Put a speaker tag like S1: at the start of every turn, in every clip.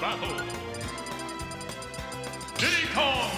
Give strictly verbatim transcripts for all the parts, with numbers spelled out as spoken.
S1: battle. Diddy Kong.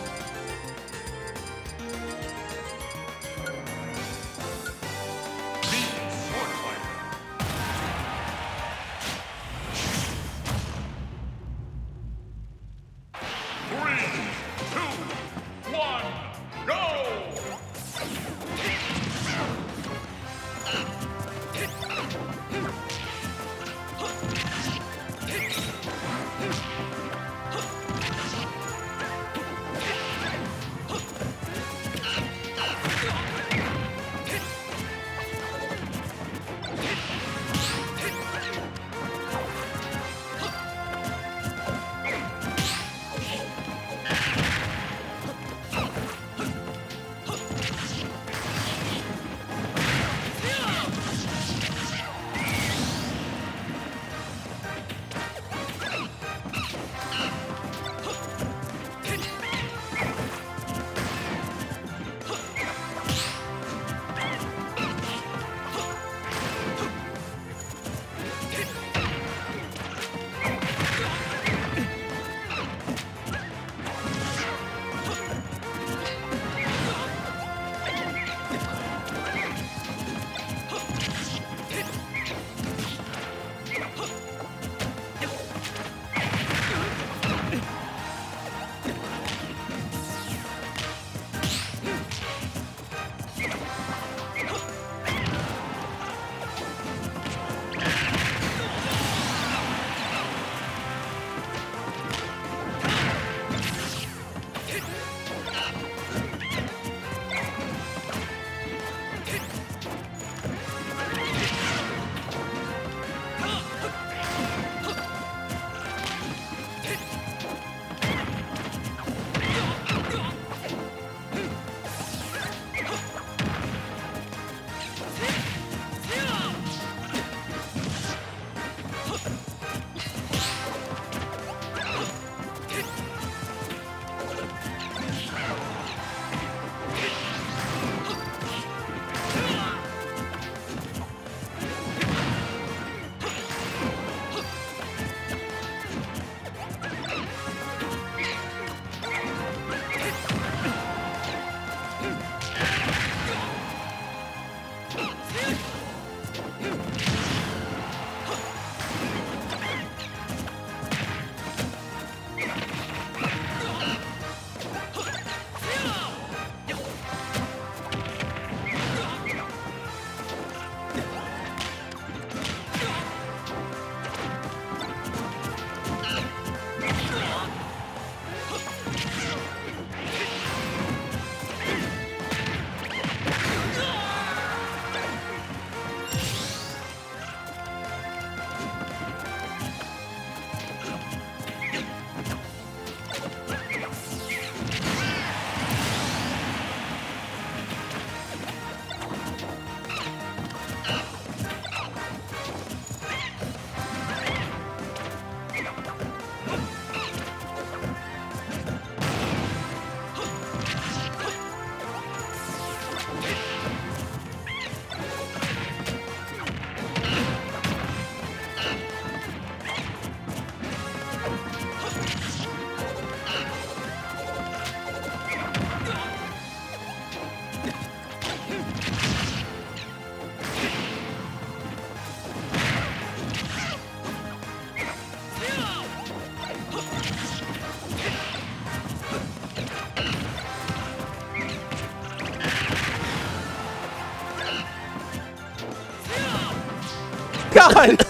S2: God!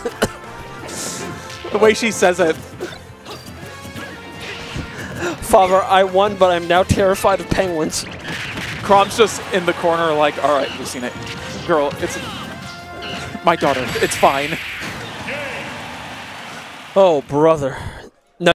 S2: The way she says it. Father, I won, but I'm now terrified of penguins.
S3: Crom's just in the corner like, all right, we've seen it. Girl, it's my daughter. It's fine.
S2: Oh, brother. No.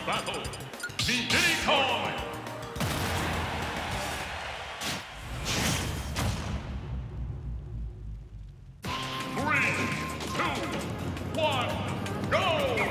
S1: battle, the Diddy Kong. Three, two, one, go!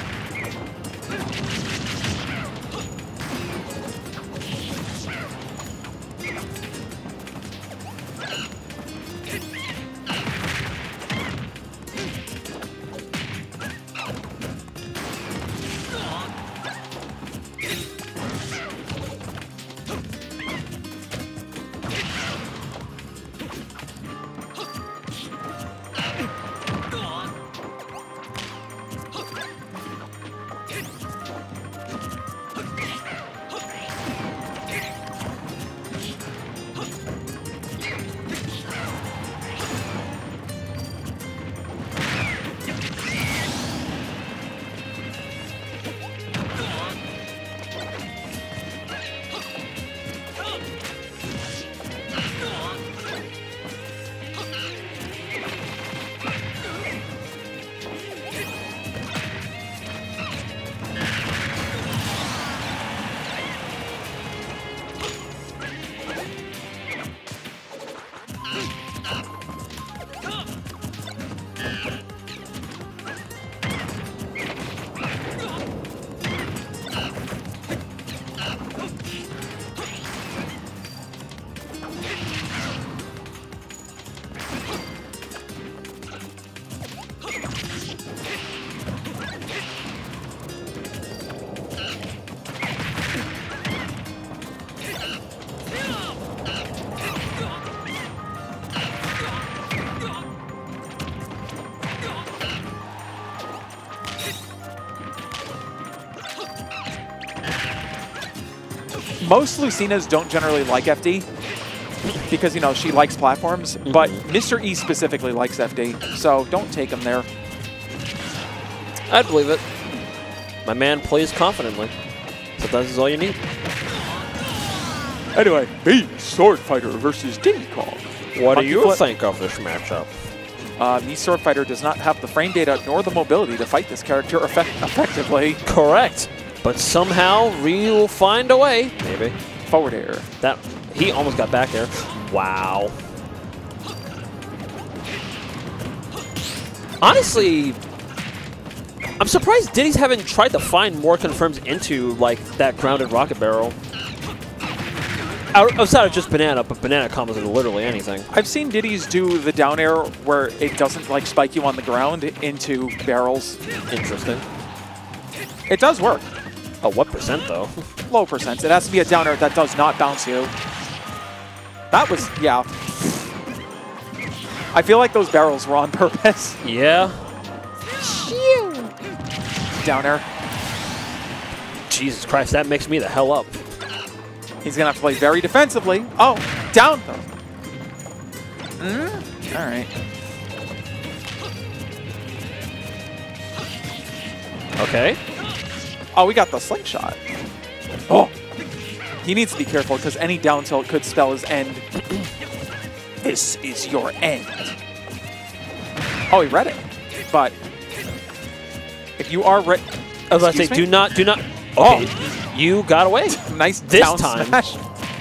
S3: Most Lucinas don't generally like F D because, you know, she likes platforms, mm-hmm. but Mister E specifically likes F D, so don't take him there.
S2: I'd believe it. My man plays confidently. Sometimes is all you need.
S3: Anyway, the Sword Fighter versus Diddy Kong.
S2: What
S3: Monkey
S2: do you
S3: flip.
S2: think of this matchup?
S3: Uh, the Sword Fighter does not have the frame data nor the mobility to fight this character effect effectively.
S2: Correct. But somehow, Riiiii will find a way. Maybe.
S3: Forward air.
S2: That he almost got back there. Wow. Honestly, I'm surprised Diddy's haven't tried to find more confirms into like that grounded rocket barrel. Out, outside of just banana, but banana combos into literally anything.
S3: I've seen Diddy's do the down air where it doesn't like spike you on the ground into barrels.
S2: Interesting.
S3: It does work.
S2: Oh, what percent though?
S3: Low percent. It has to be a down air that does not bounce you. That was, yeah. I feel like those barrels were on purpose.
S2: Yeah.
S3: Down air.
S2: Jesus Christ, that makes me the hell up.
S3: He's going to have to play very defensively. Oh, down throw. Mm, all right.
S2: Okay.
S3: Oh, we got the slingshot. Oh. He needs to be careful because any down tilt could spell his end. This is your end. Oh, he read it. But if you are ready.
S2: I was about to say, do not, do not. Okay, oh. You got away.
S3: Nice
S2: this
S3: down
S2: time.
S3: Smash.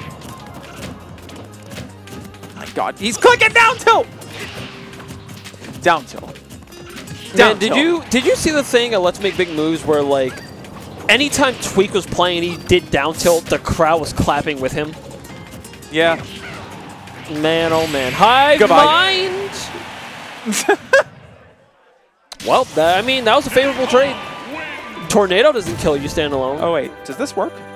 S3: My God, he's clicking down tilt. Down tilt. Down
S2: Man, did
S3: tilt.
S2: you did you see the thing at Let's Make Big Moves where like anytime Tweak was playing and he did down tilt, the crowd was clapping with him?
S3: Yeah.
S2: Man, oh man. Hive
S3: Goodbye.
S2: mind. Well, that, I mean, that was a favorable trade. Tornado doesn't kill you stand alone.
S3: Oh wait, does this work?